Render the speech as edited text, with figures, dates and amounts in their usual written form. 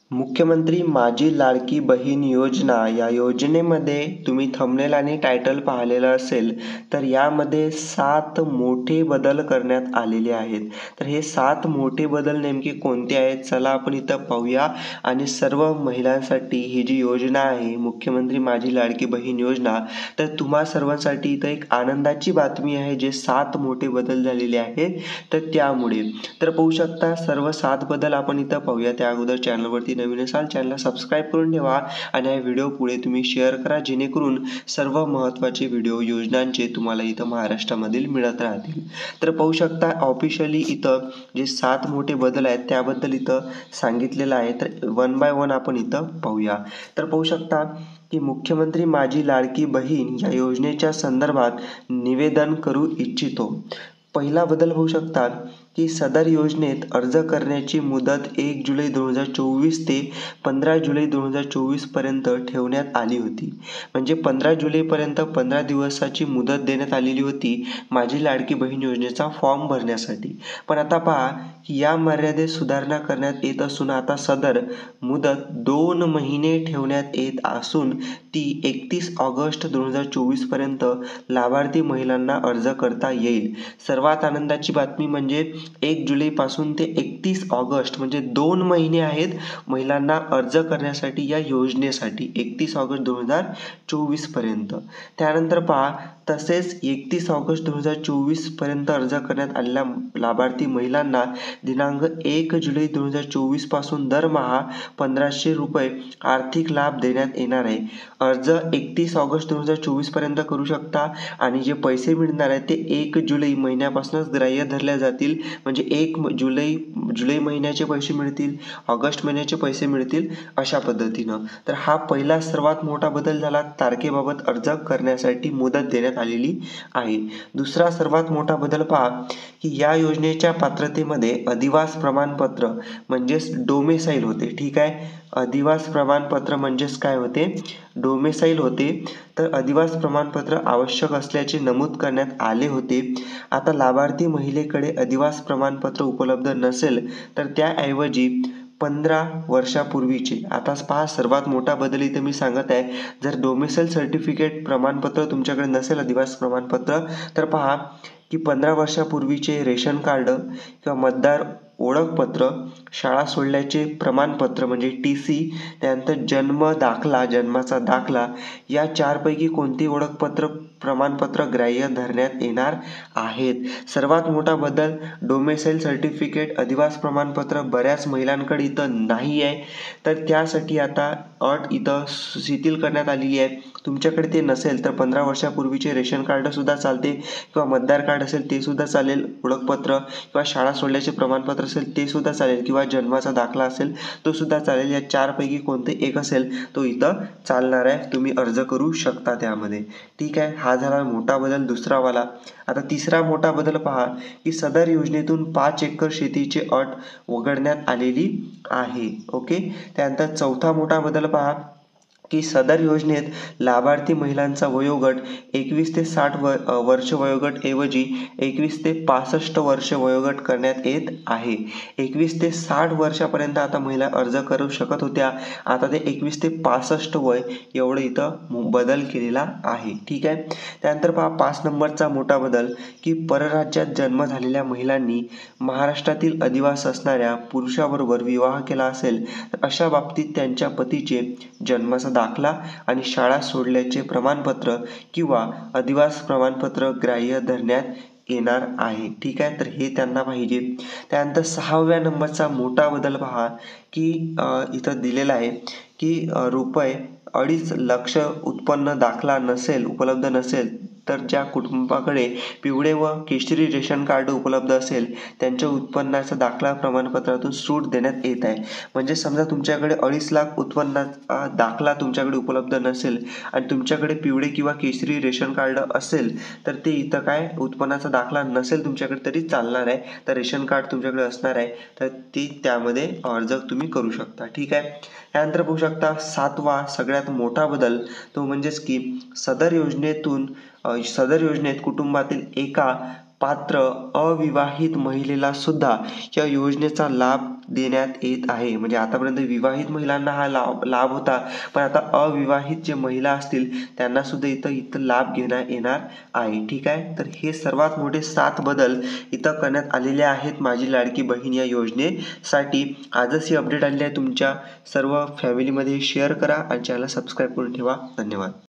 मुख्यमंत्री माझी लाडकी बहीण योजना या योजनेमध्ये तुम्ही थंबनेल आणि टायटल पाहिलेलं असेल तर यामध्ये 7 मोठे बदल करण्यात आलेले आहेत. तर हे 7 मोठे बदल नेमके कोणते आहेत चला आपण इथं पाहूया. आणि सर्व महिलांसाठी ही जी योजना आहे मुख्यमंत्री माझी लाडकी बहीण योजना, तर तुम्हा सर्वांसाठी इथं एक आनंदाची बातमी आहे. जे 7 मोठे बदल झालेले आहेत तर त्यामुळे तर पाहू शकता सर्व 7 बदल आपण इथं पाहूया. त्या अगोदर चॅनलवरती नवीन असाल चॅनलला सबस्क्राईब करून ठेवा आणि हा व्हिडिओ पुढे तुम्ही शेअर करा जेणेकरून सर्व महत्त्वाचे व्हिडिओ योजनांचे तुम्हाला इथं महाराष्ट्रामधील मिळत राहतील. तर पाहू शकता ऑफिशियली इथं जे 7 मोठे बदल आहेत त्याबद्दल इथं सांगितलेलं आहे. तर वन बाय वन आपण इथं पाहूया. तर पाहू शकता की मुख्यमंत्री माझी लाडकी बहीण या योजनेच्या संदर्भात निवेदन करू इच्छितो. पहिला बदल होऊ शकतात की सदर योजनेत अर्ज करण्याची मुदत 1 जुलै 2024 ते 15 जुलै 2024 पर्यंत ठेवण्यात आली होती. म्हणजे 15 जुलैपर्यंत 15 दिवसाची मुदत देण्यात आलेली होती माझी लाडकी बहीण योजनेचा फॉर्म भरण्यासाठी. पण आता पहा की या मर्यादेत सुधारणा करण्यात येत असून आता सदर मुदत 2 महिने ठेवण्यात येत असून ती 31 ऑगस्ट 2024 पर्यंत लाभार्थी महिलांना अर्ज करता येईल. सर्वात आनंदाची बातमी म्हणजे 1 जुलैपासून ते 31 ऑगस्ट म्हणजे 2 महिने आहेत महिलांना अर्ज करण्यासाठी या योजनेसाठी 31 ऑगस्ट 2024 पर्यंत. त्यानंतर पहा तसेच 31 ऑगस्ट 2024 पर्यंत अर्ज करण्यात आलेल्या लाभार्थी महिलांना दिनांक 1 जुलै 2024 पासून दरमहा 1500 रुपये आर्थिक लाभ देण्यात येणार आहे. अर्ज 31 ऑगस्ट 2024 पर्यंत करू शकता आणि जे पैसे मिळणार आहेत ते 1 जुलै महिन्यापासूनच ग्राह्य धरल्या जातील. म्हणजे 1 जुलै महिन्याचे पैसे मिळतील, ऑगस्ट महिन्याचे पैसे मिळतील अशा पद्धतीनं. तर हा पहिला सर्वात मोठा बदल झाला. तारखेबाबत अर्ज करण्यासाठी मुदत देण्यात आलेली आहे. दुसरा सर्वात मोठा बदल पहा की या योजनेच्या पात्रतेमध्ये अधिवास प्रमाणपत्र म्हणजेच डोमेसाईल होते. ठीक आहे. अधिवास प्रमाणपत्र म्हणजेच काय होते? डोमेसाईल होते. तर अधिवास प्रमाणपत्र आवश्यक असल्याचे नमूद करण्यात आले होते. आता लाभार्थी महिलेकडे अधिवास प्रमाणपत्र उपलब्ध नसेल तर त्याऐवजी 15 वर्षापूर्वीचे, आता पहा सर्वात मोठा बदल इथे मी सांगत आहे. जर डोमेसाईल सर्टिफिकेट प्रमाणपत्र तुमच्याकडे नसेल अधिवास प्रमाणपत्र तर पहा की 15 वर्षापूर्वीचे रेशन कार्ड किंवा मतदार ओळखपत्र, शाळा सोडल्याचे प्रमाणपत्र म्हणजे TC, त्यानंतर जन्म दाखला, जन्माचा दाखला या 4 पैकी कोणते ओळखपत्र प्रमाणपत्र ग्राह्य धरण्यात येणार आहेत. सर्वात मोठा बदल डोमेसाईल सर्टिफिकेट अधिवास प्रमाणपत्र बऱ्याच महिलांकडे इथं नाही आहे. तर त्यासाठी आता अट इथं शिथिल करण्यात आलेली आहे. तुमच्याकडे ते नसेल तर 15 वर्षापूर्वीचे रेशन कार्ड सुद्धा चालते किंवा मतदार कार्ड असेल ते सुद्धा चालेल, ओळखपत्र किंवा शाळा सोडल्याचे प्रमाणपत्र असेल ते सुद्धा चालेल किंवा जन्माचा दाखला असेल तो सुद्धा चालेल. या 4 पैकी कोणते एक असेल तो इथं चालणार आहे. तुम्ही अर्ज करू शकता त्यामध्ये. ठीक आहे. हा झाला मोठा बदल दुसरावाला. आता तिसरा मोठा बदल पहा की सदर योजनेतून 5 एकर शेतीची अट वगळण्यात आलेली आहे. ओके. त्यानंतर चौथा मोठा बदल पहा की सदर योजनेत लाभार्थी महिलांचा वयोगट 21 ते 60 वर्ष वयोगट ऐवजी 21 ते 65 वर्ष वयोगट करण्यात येत आहे. 21 ते 60 वर्षापर्यंत आता महिला अर्ज करू शकत होत्या. आता ते 21 ते 65 वय एवढं इथं बदल केलेला आहे. ठीक आहे. त्यानंतर पहा 5 नंबरचा मोठा बदल की परराज्यात जन्म झालेल्या महिलांनी महाराष्ट्रातील अधिवास असणाऱ्या पुरुषाबरोबर विवाह केला असेल तर अशा बाबतीत त्यांच्या पतीचे जन्माचा दाखला आणि शाळा सोडल्याचे प्रमाणपत्र किंवा अधिवास प्रमाणपत्र ग्राह्य धरण्यात येणार आहे. ठीक आहे. तर हे त्यांना पाहिजे. त्यानंतर 6व्या नंबरचा मोठा बदल पहा की इथं दिलेला आहे की ₹2.5 लाख उत्पन्न दाखला नसेल उपलब्ध नसेल तर ज्या कुटुंबाकडे पिवळे व केशरी रेशन कार्ड उपलब्ध असेल त्यांच्या उत्पन्नाचा दाखला प्रमाणपत्रातून सूट देण्यात येत आहे. म्हणजे समजा तुमच्याकडे 2.5 लाख उत्पन्नाचा दाखला तुमच्याकडे उपलब्ध नसेल आणि तुमच्याकडे पिवळे किंवा केशरी रेशन कार्ड असेल तर ते इथं काय उत्पन्नाचा दाखला नसेल तुमच्याकडे तरी चालणार आहे. तर रेशन कार्ड तुमच्याकडे असणार आहे तर ती त्यामध्ये अर्ज तुम्ही करू शकता. ठीक आहे. त्यानंतर पाहू शकता 7वा सगळ्यात मोठा बदल तो म्हणजेच की सदर योजनेत कुटुंबातील एका पात्र अविवाहित महिलेला सुद्धा या योजनेचा लाभ देण्यात येत आहे. म्हणजे आतापर्यंत विवाहित महिलांना हा लाभ होता, पण आता अविवाहित जे महिला असतील त्यांना सुद्धा इथं लाभ घेण्यात येणार आहे. ठीक आहे. तर हे सर्वात मोठे 7 बदल इथं करण्यात आलेले आहेत माझी लाडकी बहीण या योजनेसाठी. आजच ही अपडेट आलेली आहे. तुमच्या सर्व फॅमिलीमध्ये शेअर करा आणि चॅनल सबस्क्राईब करून ठेवा. धन्यवाद.